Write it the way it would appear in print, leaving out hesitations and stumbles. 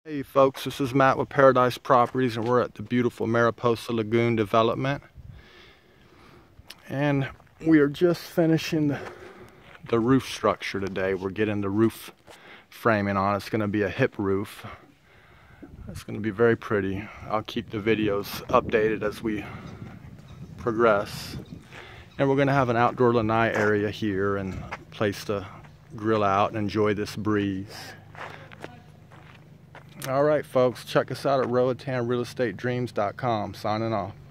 Hey folks, this is Matt with Paradise Properties, and we're at the beautiful Mariposa Lagoon development. And we are just finishing the roof structure today. We're getting the roof framing on. It's going to be a hip roof. It's going to be very pretty. I'll keep the videos updated as we progress. And we're going to have an outdoor lanai area here and a place to grill out and enjoy this breeze. All right, folks, check us out at RoatanRealEstateDreams.com. Signing off.